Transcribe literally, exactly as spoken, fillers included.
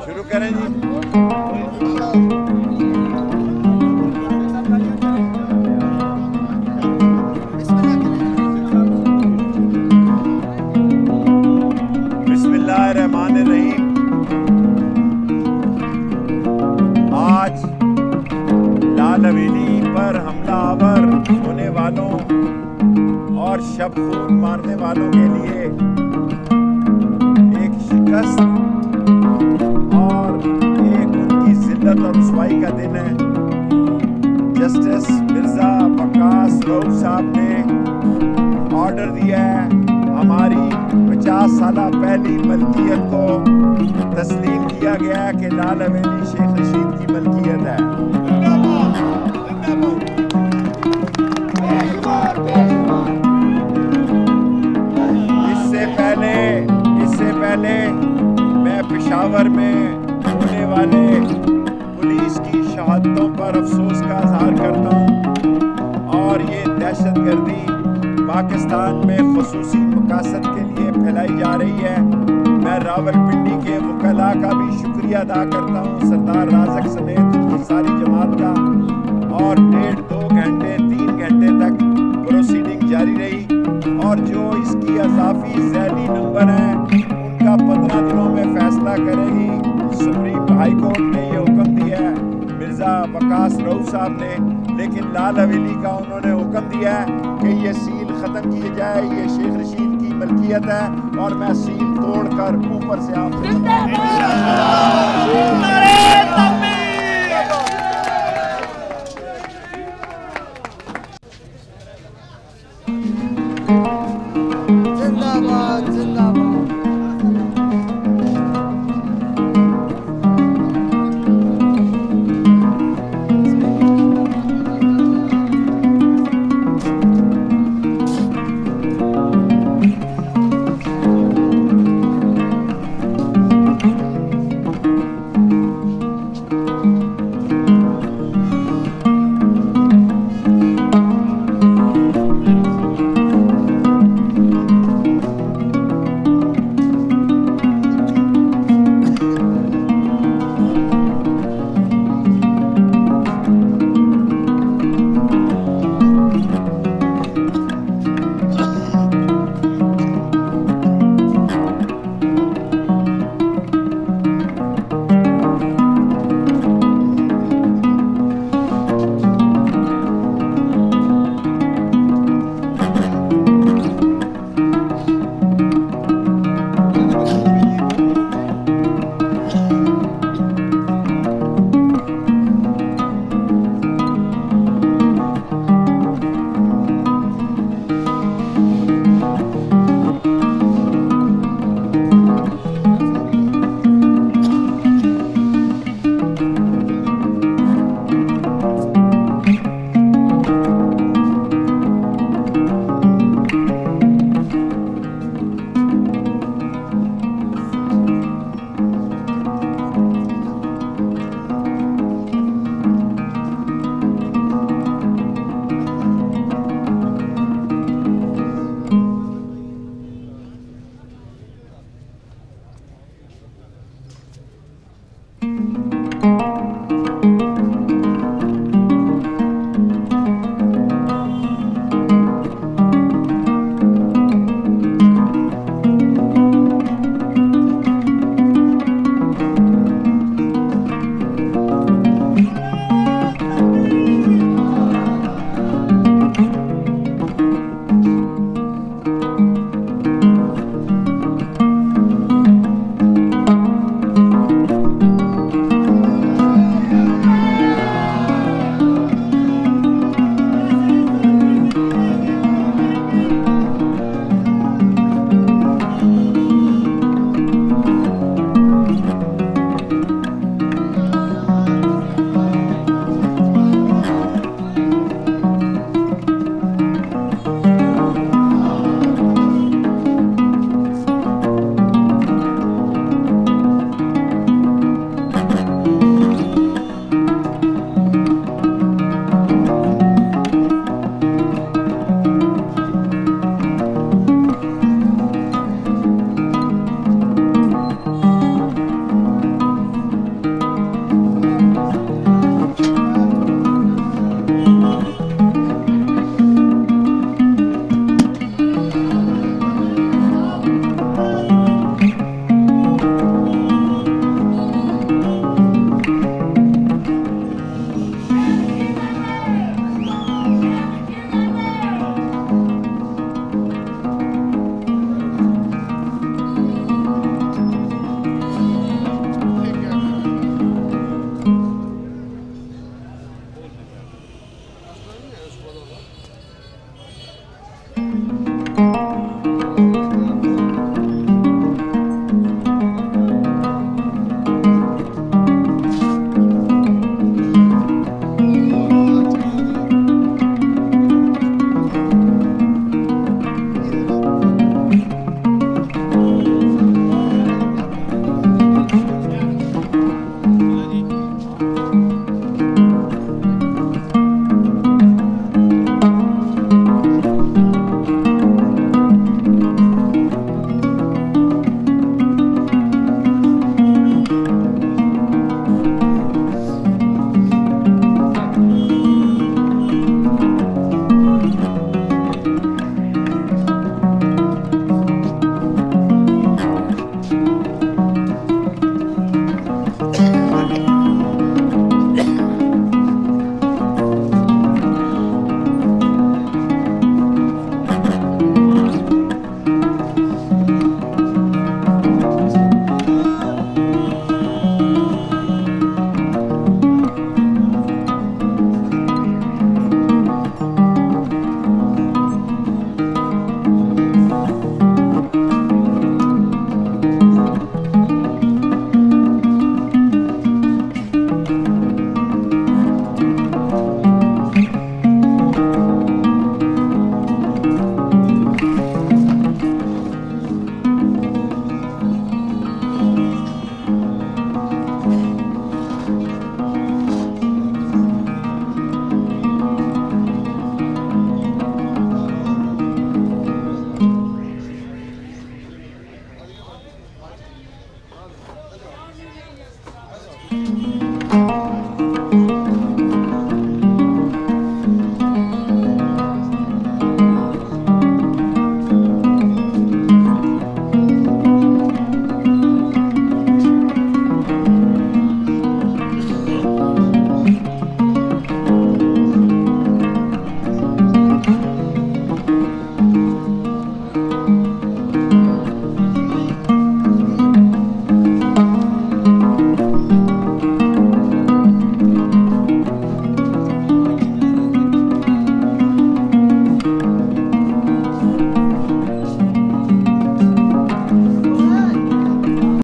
शुरू करें जी। बिस्मिल्लाहिर्रहमानिर्रहीम। आज लाल हवेली पर हमलावर होने वालों और शब खून मारने वालों के लिए एक शिकस्त और एक उनकी जिल्लत और रुसवाई का दिन है। जस्टिस मिर्जा वकास रऊफ साहब ने ऑर्डर दिया है हमारी पचास साल पहली मलकियत को तस्लीम किया गया है कि लाल हवेली शेख रशीद की मलकियत है। इससे पहले इससे पहले मैं पेशावर में होने वाले पुलिस की शहादतों पर अफसोस का इजहार करता हूँ और ये दहशतगर्दी पाकिस्तान में खुसूसी मकासद के लिए फैलाई जा रही है। मैं रावलपिंडी के वकला का भी शुक्रिया अदा करता हूँ, सरदार राजक समेत उनकी सारी जमात का। और डेढ़ दो घंटे तीन घंटे तक प्रोसीडिंग जारी रही और जो इसकी अजाफी ज़ैली नंबर है उनका पंद्रह दिनों में फैसला करेगी सुप्रीम हाई कोर्ट ने ये हुक्म दिया है मिर्जा वकास रऊफ साहब ने। लेकिन लाल हवेली का उन्होंने हुक्म दिया है कि ये सील ख़त्म की जाए, ये शेख रशीद की मलकियत है और मैं सील तोड़कर ऊपर से आप